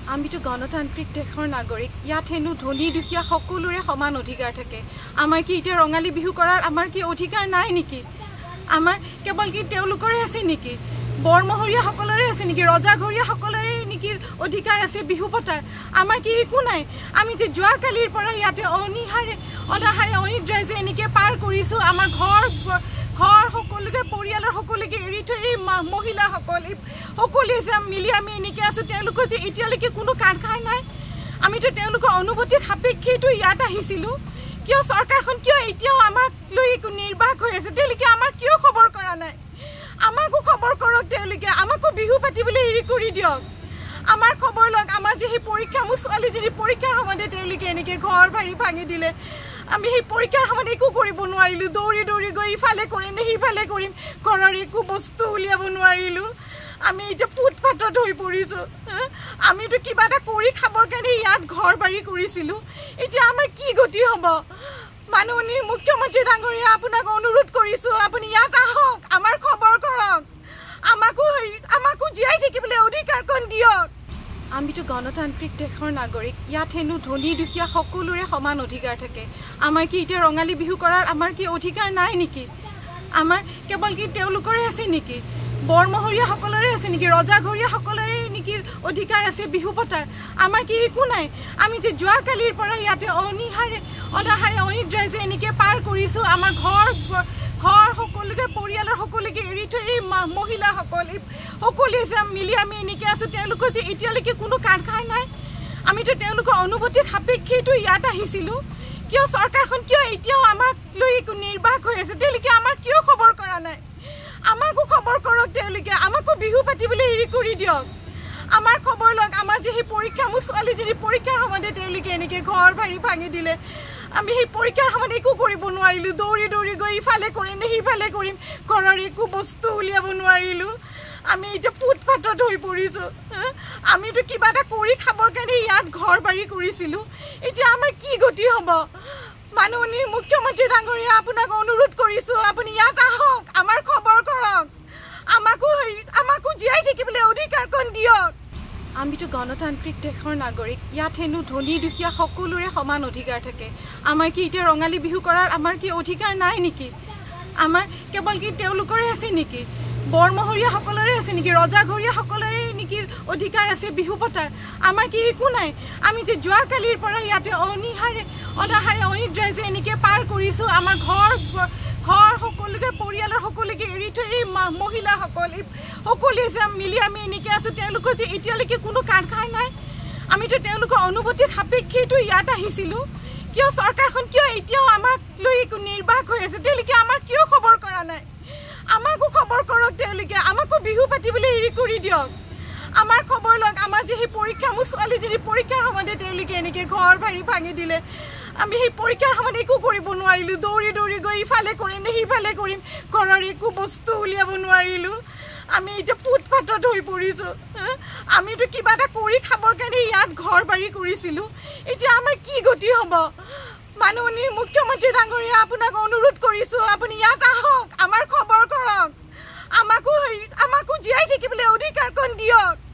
আমিতো গণতান্ত্ৰিক দেশৰ নাগৰিক ইয়াত হেনো ধনী দুখীয়া সকলোৰে সমান অধিকাৰ থাকে আমাৰ কি এতিয়া ৰঙালী বিহু কৰাৰ আমাৰ কি অধিকাৰ নাই নেকি আমাৰ কেৱল কি তেওঁলোকৰে আছে নেকি বৰমহৰীয়া সকলৰে আছে নেকি ৰজাঘৰীয়া সকলৰে নেকি অধিকাৰ আছে বিহু পতাৰ আমাৰ কি একো নাই আমি যে যোৱা কালিৰ পৰা ইয়াতে অনিহাৰে অনিদ্ৰাই যে এনেকে পাৰ কৰিছো আমাৰ ঘৰ সকলোকে পৰিয়ালৰ সকলোকে এৰি থৈ এই মহিলাসকল সকলোৱে যে মিলি আমি এনেকে আছো তেওঁলোকৰ যে এতিয়ালৈকে কোনো কাৰখানা নাই আমিতো তেওঁলোকৰ অনুভূতি সাপেক্ষেইটো ইয়াত আহিছিলো কিয় চৰকাৰখন কিয় এতিয়াও আমাক লৈ নিৰ্বাহ হৈ আছে তেওঁলোকে আমাক কিয় খবৰ কৰা নাই আমাকো খবৰ কৰক তেওঁলোকে আমাকো বিহু পাতিবলৈ এৰি কৰি দিয়ক আমাৰ খবৰ লওক আমাৰ যে সেই পৰীক্ষা মোৰ ছোৱালীজনী পৰীক্ষাৰ সময়তে তেওঁলোকে এনেকে ঘৰ বাৰী ভাঙি দিলে আমি সেই পৰীক্ষাৰ সময়ত একো কৰিব নোৱাৰিলো দৌৰি দৌৰি গৈ ইফালে কৰিম নে সিফালে কৰিম ঘৰৰ একো বস্তু উলিয়াব নোৱাৰিলো আমি এতিয়া ফুটপাথত হৈ পৰিছো আমিতো কিবা এটা কৰি খাবৰ কাৰণে ইয়াত ঘৰ বাৰী কৰিছিলো এতিয়া আমাৰ কি গতি হ'ব মাননীয় মুখ্যমন্ত্ৰী ডাঙৰীয়া আপোনাক অনুৰোধ কৰিছো আপুনি ইয়াত আহক আমাৰ খবৰ কৰক আমাকো জীয়াই থাকিবলৈ অধিকাৰ কণ দিয়ক আমিতো গণতান্ত্ৰিক দেশৰ নাগৰিক ইয়াত হেনো ধনী দুখীয়া সকলোৰে সমান অধিকাৰ থাকে আমাৰ কি এতিয়া ৰঙালী বিহু কৰাৰ আমাৰ কি অধিকাৰ নাই নেকি আমাৰ কেৱল কি তেওঁলোকৰে আছে নেকি বৰমহৰীয়া সকলৰে আছে নেকি ৰজাঘৰীয়া সকলৰে নেকি অধিকাৰ আছে বিহু পতাৰ আমাৰ কি একো নাই আমি যে যোৱা কালিৰ পৰা ইয়াতে অনিহাৰে অনিদ্ৰাই যে এনেকে পাৰ কৰিছো আমাৰ ঘৰ সকলোকে পৰিয়ালৰ সকলোকে এৰি থৈ এই মহিলাসকল সকলোৱে যে মিলি আমি এনেকে আছো তেওঁলোকৰ যে এতিয়ালৈকে কোনো কাৰখানা নাই আমিতো তেওঁলোকৰ অনুভূতি সাপেক্ষেইটো ইয়াত আহিছিলো কিয় চৰকাৰখন কিয় এতিয়াও আমাক লৈ নিৰ্বাহ হৈ আছে তেওঁলোকে আমাক কিয় খবৰ কৰা নাই আমাকো খবৰ কৰক তেওঁলোকে আমাকো বিহু পাতিবলৈ এৰি কৰি দিয়ক আমাৰ খবৰ লওক আমাৰ যে সেই পৰীক্ষা মোৰ ছোৱালীজনী পৰীক্ষাৰ সময়তে তেওঁলোকে এনেকে ঘৰ বাৰী ভাঙি দিলে আমি সেই পৰীক্ষাৰ সময়ত একো কৰিব নোৱাৰিলো দৌৰি দৌৰি গৈ ইফালে কৰিম নে সিফালে কৰিম ঘৰৰ একো বস্তু উলিয়াব নোৱাৰিলো আমি এতিয়া ফুটপাথত হৈ পৰিছো আমিতো কিবা এটা কৰি খাবৰ কাৰণে ইয়াত ঘৰ বাৰী কৰিছিলো এতিয়া আমাৰ কি গতি হ'ব মাননীয় মুখ্যমন্ত্ৰী ডাঙৰীয়া আপোনাক অনুৰোধ কৰিছো আপুনি ইয়াত আহক আমাৰ খবৰ কৰক আমাকো জীয়াই থাকিবলৈ অধিকাৰ কণ দিয়ক আমিতো গণতান্ত্ৰিক দেশৰ নাগৰিক ইয়াত হেনো ধনী দুখীয়া সকলোৰে সমান অধিকাৰ থাকে আমাৰ কি এতিয়া ৰঙালী বিহু কৰাৰ আমাৰ কি অধিকাৰ নাই নেকি আমাৰ কেৱল কি তেওঁলোকৰে আছে নেকি বৰমহৰীয়া সকলৰে আছে নেকি ৰজাঘৰীয়া সকলৰে নেকি অধিকাৰ আছে বিহু পতাৰ আমাৰ কি একো নাই আমি যে যোৱা কালিৰ পৰা ইয়াতে অনিহাৰে অনিদ্ৰাই যে এনেকে পাৰ কৰিছো আমাৰ ঘৰ সকলোকে পৰিয়ালৰ সকলোকে এৰি থৈ এই মহিলাসকল সকলোৱে যে মিলি আমি এনেকে আছো তেওঁলোকৰ যে এতিয়ালৈকে কোনো কাৰখানা নাই আমিতো তেওঁলোকৰ অনুভূতি সাপেক্ষেইটো ইয়াত আহিছিলো কিয় চৰকাৰখন কিয় এতিয়াও আমাক লৈ নিৰ্বাহ হৈ আছে তেওঁলোকে আমাক কিয় খবৰ কৰা নাই আমাকো খবৰ কৰক তেওঁলোকে আমাকো বিহু পাতিবলৈ এৰি কৰি দিয়ক আমাৰ খবৰ লওক আমাৰ যে সেই পৰীক্ষা মোৰ ছোৱালীজনী পৰীক্ষাৰ সময়তে তেওঁলোকে এনেকে ঘৰ বাৰী ভাঙি দিলে আমি সেই পৰীক্ষাৰ সময়ত একো কৰিব নোৱাৰিলো দৌৰি দৌৰি গৈ ইফালে কৰিম নে সিফালে কৰিম ঘৰৰ একো বস্তু উলিয়াব নোৱাৰিলো আমি এতিয়া ফুটপাথত হৈ পৰিছো আমিতো কিবা এটা কৰি খাবৰ কাৰণে ইয়াত ঘৰ বাৰী কৰিছিলো এতিয়া আমাৰ কি গতি হ'ব মাননীয় মুখ্যমন্ত্ৰী ডাঙৰীয়া আপোনাক অনুৰোধ কৰিছো আপুনি ইয়াত আহক আমাৰ খবৰ কৰক আমাকো জীয়াই থাকিবলৈ অধিকাৰ কণ দিয়ক